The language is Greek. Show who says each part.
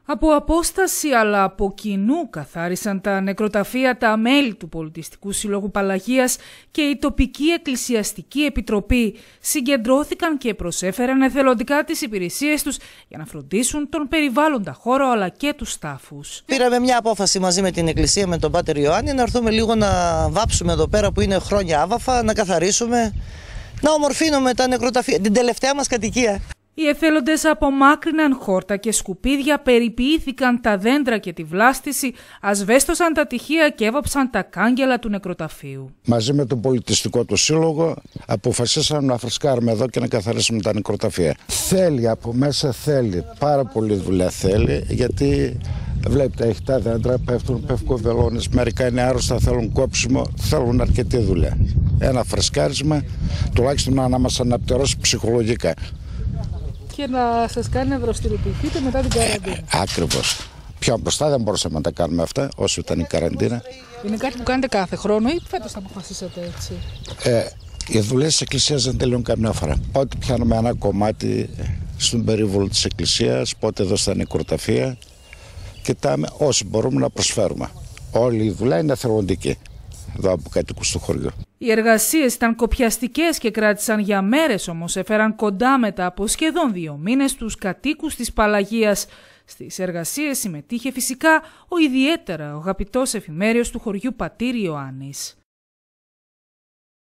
Speaker 1: Από απόσταση αλλά από κοινού καθάρισαν τα νεκροταφεία τα μέλη του Πολιτιστικού Συλλόγου Παλαγίας και η τοπική εκκλησιαστική επιτροπή συγκεντρώθηκαν και προσέφεραν εθελοντικά τις υπηρεσίες τους για να φροντίσουν τον περιβάλλοντα χώρο αλλά και τους τάφους.
Speaker 2: Πήραμε μια απόφαση μαζί με την εκκλησία, με τον Πάτερ Ιωάννη, να έρθουμε λίγο να βάψουμε εδώ πέρα που είναι χρόνια άβαφα, να καθαρίσουμε, να ομορφύνουμε τα νεκροταφεία, την τελευταία μας κατοικία.
Speaker 1: Οι εθέλοντες απομάκρυναν χόρτα και σκουπίδια, περιποιήθηκαν τα δέντρα και τη βλάστηση, ασβέστωσαν τα τοιχεία και έβαψαν τα κάγκελα του νεκροταφείου.
Speaker 3: Μαζί με τον Πολιτιστικό του Σύλλογο αποφασίσαμε να φρεσκάρουμε εδώ και να καθαρίσουμε τα νεκροταφεία. Θέλει από μέσα, θέλει, πάρα πολύ δουλειά θέλει, γιατί βλέπετε έχει τα δέντρα, πέφτουν πευκοβελώνες, μερικά είναι άρρωστα, θέλουν κόψιμο, θέλουν αρκετή δουλειά. Ένα φρεσκάρισμα τουλάχιστον να μας αναπτερώσει ψυχολογικά.
Speaker 1: Και να σας κάνει να δραστηριοποιηθείτε μετά την καραντίνα.
Speaker 3: Ακριβώς. Πιο μπροστά δεν μπορούσαμε να τα κάνουμε αυτά όσο ήταν η καραντίνα.
Speaker 1: Είναι κάτι που κάνετε κάθε χρόνο ή φέτος θα αποφασίσατε έτσι?
Speaker 3: Οι δουλειές της Εκκλησίας δεν τελειώνουν καμιά φορά. Πότε πιάνουμε ένα κομμάτι στον περίβολο της Εκκλησίας, πότε εδώ στα νεκροταφεία, κοιτάμε όσοι μπορούμε να προσφέρουμε. Όλη η δουλειά είναι εθελοντική εδώ από κατοίκους του χωριού.
Speaker 1: Οι εργασίες ήταν κοπιαστικές και κράτησαν για μέρες, όμως έφεραν κοντά μετά από σχεδόν 2 μήνες τους κατοίκους της Παλαγίας. Στις εργασίες συμμετείχε φυσικά ο ιδιαίτερα ο αγαπητός εφημέριος του χωριού Πατήρ Ιωάννης.